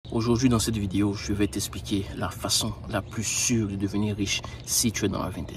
Aujourd'hui, dans cette vidéo, je vais t'expliquer la façon la plus sûre de devenir riche si tu es dans la vingtaine.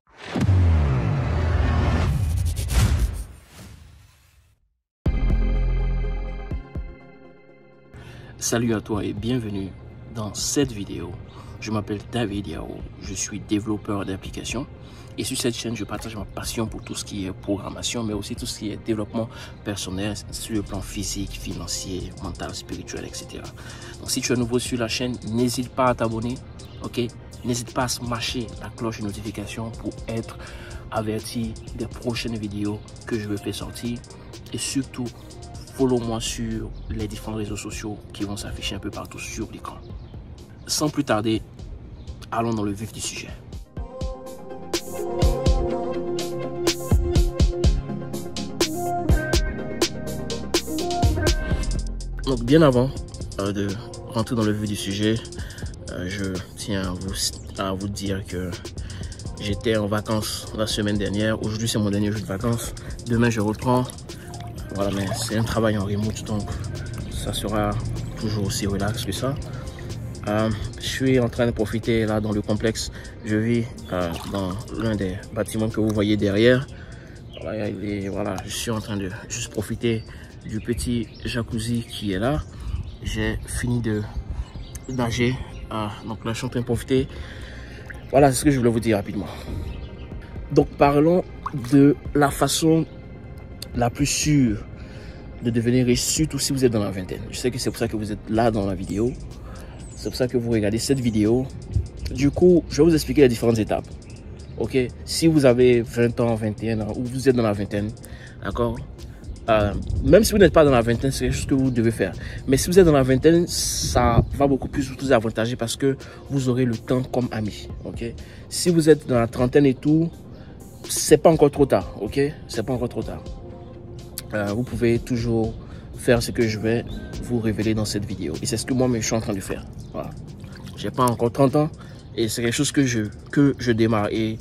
Salut à toi et bienvenue dans cette vidéo. Je m'appelle David Yao, je suis développeur d'applications et sur cette chaîne, je partage ma passion pour tout ce qui est programmation, mais aussi tout ce qui est développement personnel sur le plan physique, financier, mental, spirituel, etc. Donc si tu es nouveau sur la chaîne, n'hésite pas à t'abonner, ok? N'hésite pas à smasher la cloche de notification pour être averti des prochaines vidéos que je vais faire sortir et surtout, follow-moi sur les différents réseaux sociaux qui vont s'afficher un peu partout sur l'écran. Sans plus tarder, allons dans le vif du sujet. Donc bien avant de rentrer dans le vif du sujet, je tiens à vous dire que j'étais en vacances la semaine dernière. Aujourd'hui c'est mon dernier jour de vacances. Demain je reprends. Voilà, mais c'est un travail en remote, donc ça sera toujours aussi relax que ça. Je suis en train de profiter là dans le complexe. Je vis dans l'un des bâtiments que vous voyez derrière. Voilà, je suis en train de juste profiter du petit jacuzzi qui est là. J'ai fini de nager, donc là je suis en train de profiter. Voilà, c'est ce que je voulais vous dire rapidement. Donc parlons de la façon la plus sûre de devenir riche, surtout si vous êtes dans la vingtaine. Je sais que c'est pour ça que vous êtes là dans la vidéo. C'est pour ça que vous regardez cette vidéo. Du coup, je vais vous expliquer les différentes étapes. Ok, si vous avez 20 ans, 21 ans, ou vous êtes dans la vingtaine, d'accord, même si vous n'êtes pas dans la vingtaine, c'est quelque chose que vous devez faire. Mais si vous êtes dans la vingtaine, ça va beaucoup plus vous avantager parce que vous aurez le temps comme ami. Ok, si vous êtes dans la trentaine et tout, c'est pas encore trop tard. Ok, c'est pas encore trop tard. Vous pouvez toujours faire ce que je vais vous révéler dans cette vidéo. Et c'est ce que moi-même je suis en train de faire. Voilà. J'ai pas encore 30 ans et c'est quelque chose que je démarre. Et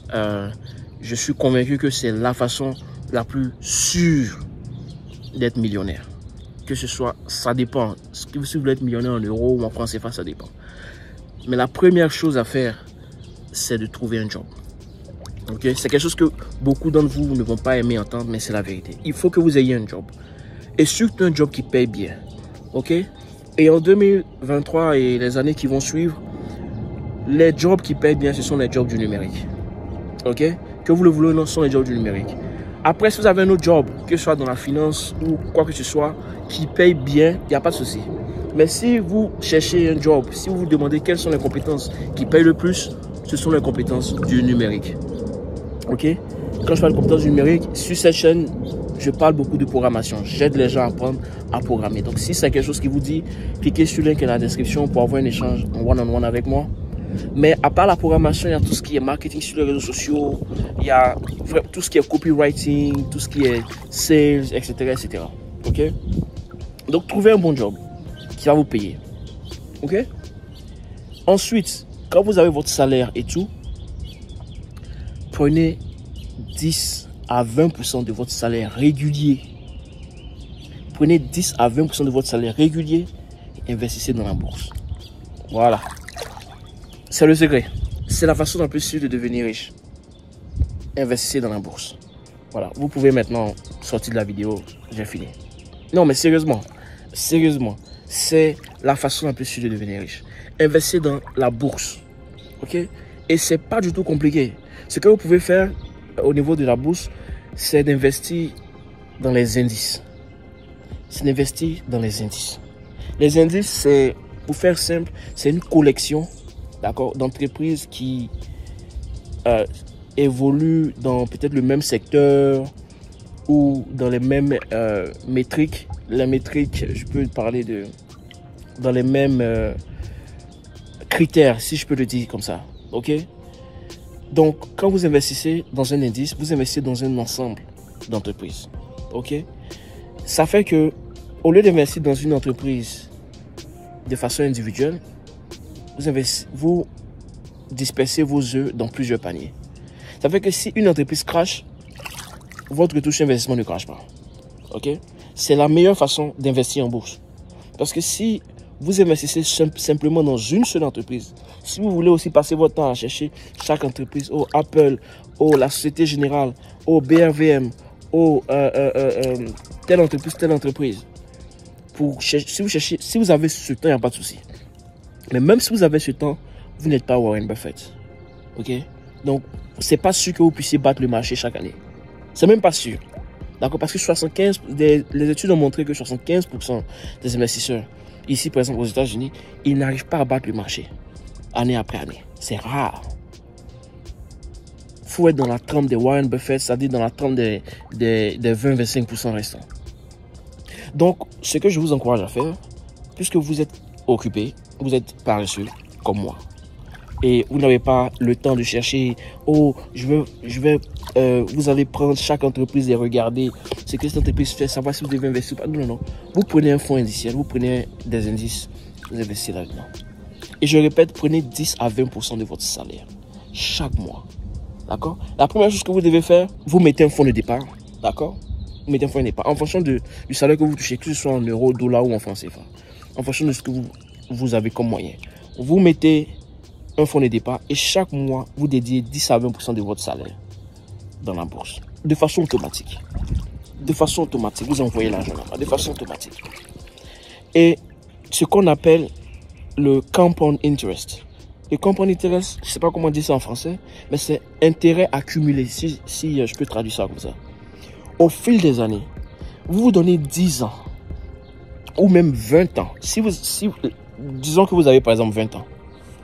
je suis convaincu que c'est la façon la plus sûre d'être millionnaire. Que ce soit, ça dépend. Si vous voulez être millionnaire en euros ou en francs CFA, ça dépend. Mais la première chose à faire, c'est de trouver un job. Okay? C'est quelque chose que beaucoup d'entre vous ne vont pas aimer entendre, mais c'est la vérité. Il faut que vous ayez un job. Et surtout un job qui paye bien. Ok? Et en 2023 et les années qui vont suivre, les jobs qui payent bien, ce sont les jobs du numérique. Ok? Que vous le voulez ou non, ce sont les jobs du numérique. Après, si vous avez un autre job, que ce soit dans la finance ou quoi que ce soit, qui paye bien, il n'y a pas de souci. Mais si vous cherchez un job, si vous vous demandez quelles sont les compétences qui payent le plus, ce sont les compétences du numérique. Ok? Quand je parle de compétences numériques, sur cette chaîne, je parle beaucoup de programmation. J'aide les gens à apprendre à programmer. Donc, si c'est quelque chose qui vous dit, cliquez sur le lien qui est dans la description pour avoir un échange en one-on-one avec moi. Mais à part la programmation, il y a tout ce qui est marketing sur les réseaux sociaux. Il y a tout ce qui est copywriting, tout ce qui est sales, etc. etc. Ok? Donc, trouvez un bon job qui va vous payer. Ok? Ensuite, quand vous avez votre salaire et tout, prenez 10 à 20% de votre salaire régulier. Prenez 10 à 20% de votre salaire régulier et investissez dans la bourse. Voilà. C'est le secret. C'est la façon la plus sûre de devenir riche. Investissez dans la bourse. Voilà. Vous pouvez maintenant sortir de la vidéo. J'ai fini. Non, mais sérieusement. Sérieusement. C'est la façon la plus sûre de devenir riche. Investissez dans la bourse. Ok? Et c'est pas du tout compliqué. Ce que vous pouvez faire au niveau de la bourse, c'est d'investir dans les indices. C'est d'investir dans les indices. Les indices, c'est, pour faire simple, c'est une collection, d'accord, d'entreprises qui évoluent dans peut-être le même secteur ou dans les mêmes métriques. Les métriques, je peux parler de dans les mêmes critères, si je peux le dire comme ça. Ok? Donc, quand vous investissez dans un indice, vous investissez dans un ensemble d'entreprises. Ok? Ça fait que, au lieu d'investir dans une entreprise de façon individuelle, vous dispersez vos œufs dans plusieurs paniers. Ça fait que si une entreprise crache, votre touche d'investissement ne crache pas. Ok? C'est la meilleure façon d'investir en bourse. Parce que si vous investissez simplement dans une seule entreprise. Si vous voulez aussi passer votre temps à chercher chaque entreprise, oh Apple, oh la Société Générale, oh BRVM, oh telle entreprise. Si vous avez ce temps, il n'y a pas de souci. Mais même si vous avez ce temps, vous n'êtes pas Warren Buffett. Ok? Donc, c'est pas sûr que vous puissiez battre le marché chaque année. C'est même pas sûr. D'accord? Parce que les études ont montré que 75% des investisseurs, ici par exemple aux États-Unis, ils n'arrivent pas à battre le marché année après année. C'est rare. Il faut être dans la trempe des Warren Buffett, c'est-à-dire dans la trempe des 20-25% restants. Donc, ce que je vous encourage à faire, puisque vous êtes occupé, vous êtes paresseux comme moi, et vous n'avez pas le temps de chercher, oh, vous allez prendre chaque entreprise et regarder ce que cette entreprise fait, savoir si vous devez investir ou pas. Non. Vous prenez un fonds indiciel, vous prenez des indices, vous investissez là-dedans. Et je répète, prenez 10 à 20% de votre salaire chaque mois. D'accord? La première chose que vous devez faire, vous mettez un fonds de départ. D'accord? Vous mettez un fonds de départ en fonction du salaire que vous touchez, que ce soit en euros, dollars ou en francs CFA. En fonction de ce que vous avez comme moyen. Vous mettez un fonds de départ et chaque mois, vous dédiez 10 à 20% de votre salaire dans la bourse. De façon automatique. De façon automatique. Vous envoyez l'argent là-bas. De façon automatique. Et ce qu'on appelle le compound interest. Le compound interest, je ne sais pas comment dire ça en français, mais c'est intérêt accumulé, si je peux traduire ça comme ça. Au fil des années, vous vous donnez 10 ans ou même 20 ans. Disons que vous avez par exemple 20 ans.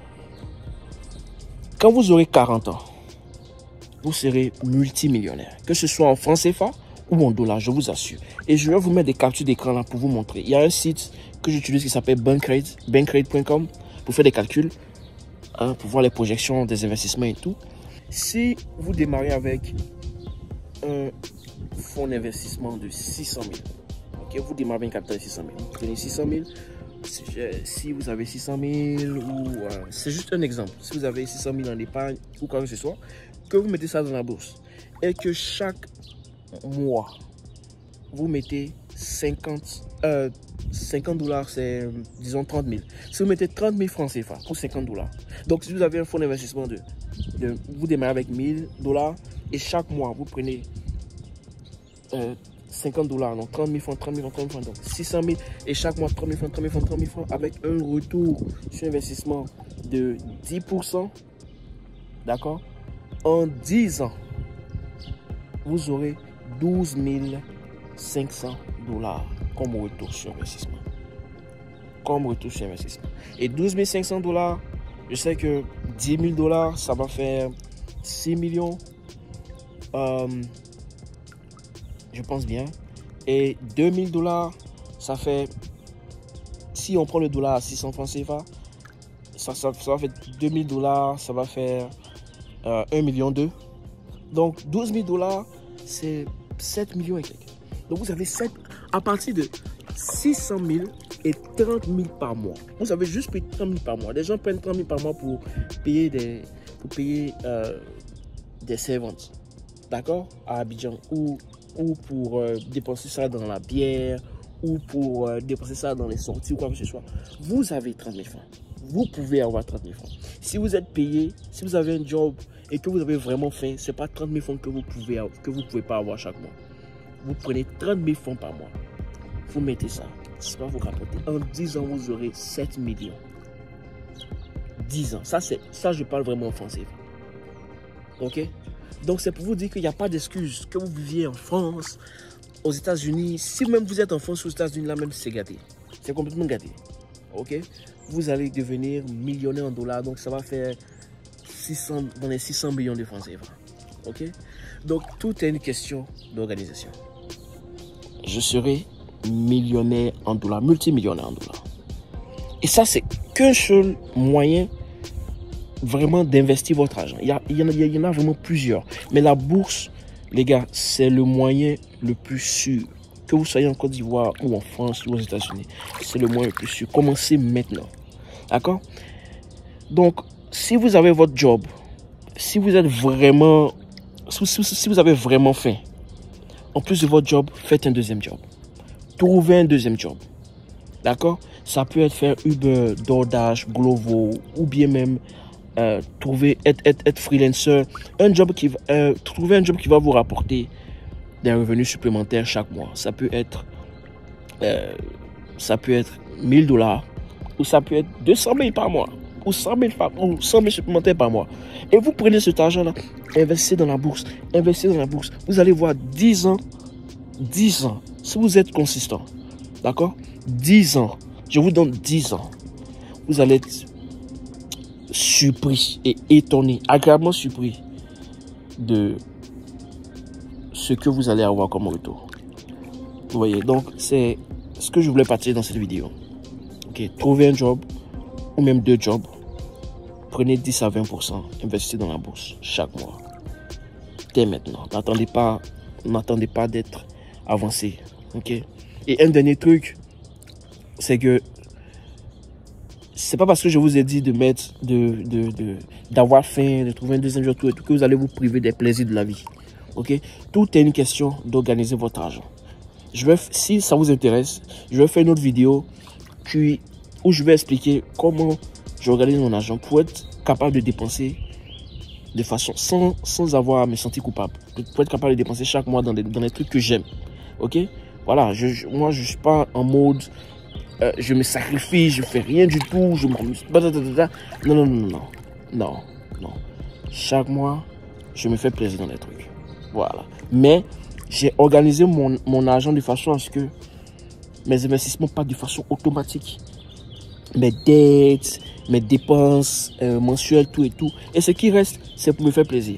Quand vous aurez 40 ans, vous serez multimillionnaire. Que ce soit en francs CFA ou en dollars, je vous assure. Et je vais vous mettre des captures d'écran là pour vous montrer. Il y a un site que j'utilise qui s'appelle bankrate.com pour faire des calculs, pour voir les projections des investissements et tout. Si vous démarrez avec un fonds d'investissement de 600 000, ok, vous démarrez avec un capital de 600 000. Vous prenez 600 000. Si vous avez 600 000 ou c'est juste un exemple, si vous avez 600 000 en épargne ou quoi que ce soit, que vous mettez ça dans la bourse et que chaque mois vous mettez 50 $, c'est disons 30 000. Si vous mettez 30 000 francs CFA pour 50 $, donc si vous avez un fonds d'investissement vous démarrez avec 1000 $ et chaque mois vous prenez 50 $, donc 30 000 francs, 30 000 francs, 30 000 francs, donc 600 000 et chaque mois 30 000 francs, 30 000 francs, 30 000 francs avec un retour sur investissement de 10%, d'accord? En 10 ans, vous aurez 12 500 $ comme retour sur investissement. Comme retour sur investissement. Et 12 500 $, je sais que 10 000 $, ça va faire 6 millions. Je pense bien. Et 2000 $, ça fait, si on prend le dollar à 600 francs CFA, ça va faire 2000 $, ça va faire 1,2 million. Donc 12 000 $, c'est 7 millions et quelques. Donc vous avez 7, à partir de 600 000 et 30 000 par mois. Vous avez juste payé 30 000 par mois. Les gens prennent 30 000 par mois pour payer des servantes, d'accord, à Abidjan, ou pour dépenser ça dans la bière, ou pour dépenser ça dans les sorties ou quoi que ce soit. Vous avez 30 000 francs. Vous pouvez avoir 30 000 francs. Si vous êtes payé, si vous avez un job et que vous avez vraiment faim, ce n'est pas 30 000 francs que vous pouvez pas avoir chaque mois. Vous prenez 30 000 francs par mois. Vous mettez ça. Ça va vous rapporter. En 10 ans, vous aurez 7 millions. 10 ans. Ça, je parle vraiment en français. Ok? Donc, c'est pour vous dire qu'il n'y a pas d'excuse. Que vous viviez en France, aux États-Unis. Si même vous êtes en France, aux États-Unis, là même, c'est gâté. C'est complètement gâté. Ok? Vous allez devenir millionnaire en dollars. Donc, ça va faire dans les 600 millions de francs CFA. Ok? Donc, tout est une question d'organisation. Je serai millionnaire en dollars, multimillionnaire en dollars. Et ça, c'est qu'un seul moyen vraiment d'investir votre argent. Il y en a vraiment plusieurs. Mais la bourse, les gars, c'est le moyen le plus sûr. Que vous soyez en Côte d'Ivoire ou en France ou aux États-Unis, c'est le moyen le plus sûr. Commencez maintenant. D'accord? Donc, si vous avez votre job, si vous avez vraiment faim, en plus de votre job, faites un deuxième job. Trouvez un deuxième job. D'accord? Ça peut être faire Uber, DoorDash, Glovo, ou bien même être freelancer. Trouver un job qui va vous rapporter des revenus supplémentaires chaque mois. Ça peut être 1000 $, ou ça peut être 200 000 par mois, ou 100 000 supplémentaires par mois. Et vous prenez cet argent-là, investissez dans la bourse, Vous allez voir 10 ans, si vous êtes consistant, d'accord? 10 ans, je vous donne 10 ans. Vous allez être surpris et étonné, agréablement surpris de ce que vous allez avoir comme retour. Vous voyez, donc c'est ce que je voulais partager dans cette vidéo. Ok, trouvez un job ou même 2 jobs. Prenez 10 à 20%, investissez dans la bourse chaque mois. Dès maintenant, n'attendez pas d'être avancé. Ok. Et un dernier truc, c'est que c'est pas parce que je vous ai dit d'avoir faim, de trouver un deuxième job, tout et tout, que vous allez vous priver des plaisirs de la vie. Ok. Tout est une question d'organiser votre argent. Si ça vous intéresse, je vais faire une autre vidéo où je vais expliquer comment j'organise mon argent pour être capable de dépenser de façon sans avoir à me sentir coupable. Pour être capable de dépenser chaque mois dans les trucs que j'aime. Ok? Voilà, moi je suis pas en mode je me sacrifie, je fais rien du tout, je m'amuse. Non. Chaque mois, je me fais plaisir dans les trucs. Voilà. Mais j'ai organisé mon argent de façon à ce que mes investissements partent de façon automatique. Mes dettes, mes dépenses mensuelles, tout et tout. Et ce qui reste, c'est pour me faire plaisir.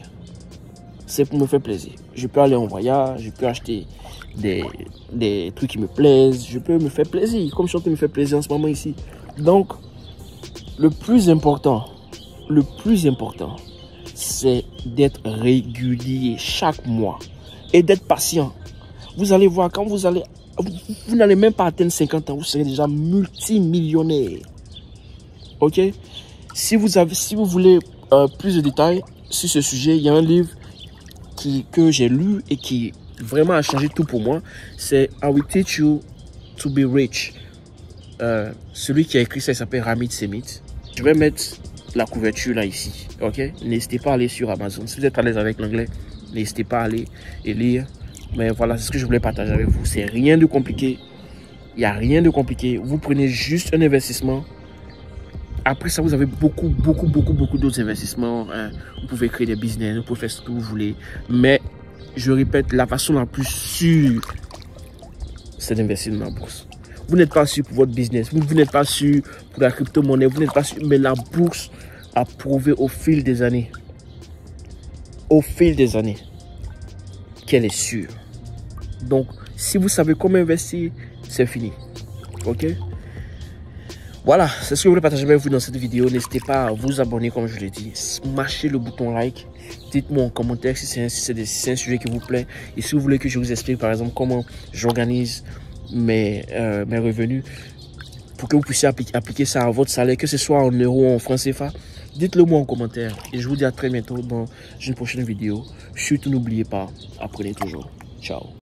Je peux aller en voyage, je peux acheter des trucs qui me plaisent, je peux me faire plaisir, comme je suis en train de me faire plaisir en ce moment ici. Donc, le plus important, c'est d'être régulier chaque mois et d'être patient. Vous allez voir, quand vous n'allez même pas atteindre 50 ans, vous serez déjà multimillionnaire. Ok? Si vous voulez plus de détails sur ce sujet, il y a un livre que j'ai lu et qui vraiment a changé tout pour moi. C'est I Will Teach You to Be Rich. Celui qui a écrit ça, il s'appelle Ramit Sethi. Je vais mettre la couverture là ici. Ok? N'hésitez pas à aller sur Amazon. Si vous êtes à l'aise avec l'anglais, n'hésitez pas à aller et lire. Mais voilà, c'est ce que je voulais partager avec vous. C'est rien de compliqué. Il n'y a rien de compliqué. Vous prenez juste un investissement. Après ça, vous avez beaucoup d'autres investissements. Vous pouvez créer des business, vous pouvez faire ce que vous voulez. Mais, je répète, la façon la plus sûre, c'est d'investir dans la bourse. Vous n'êtes pas sûr pour votre business. Vous n'êtes pas sûr pour la crypto-monnaie. Vous n'êtes pas sûr. Mais la bourse a prouvé au fil des années. Qu'elle est sûre. Donc, si vous savez comment investir, c'est fini. Ok? Voilà, c'est ce que je voulais partager avec vous dans cette vidéo. N'hésitez pas à vous abonner, comme je l'ai dit. Smashez le bouton like. Dites-moi en commentaire si c'est un sujet qui vous plaît. Et si vous voulez que je vous explique, par exemple, comment j'organise mes revenus pour que vous puissiez appliquer ça à votre salaire, que ce soit en euros ou en francs CFA, dites-le moi en commentaire. Et je vous dis à très bientôt dans une prochaine vidéo. Surtout, n'oubliez pas, apprenez toujours. Ciao.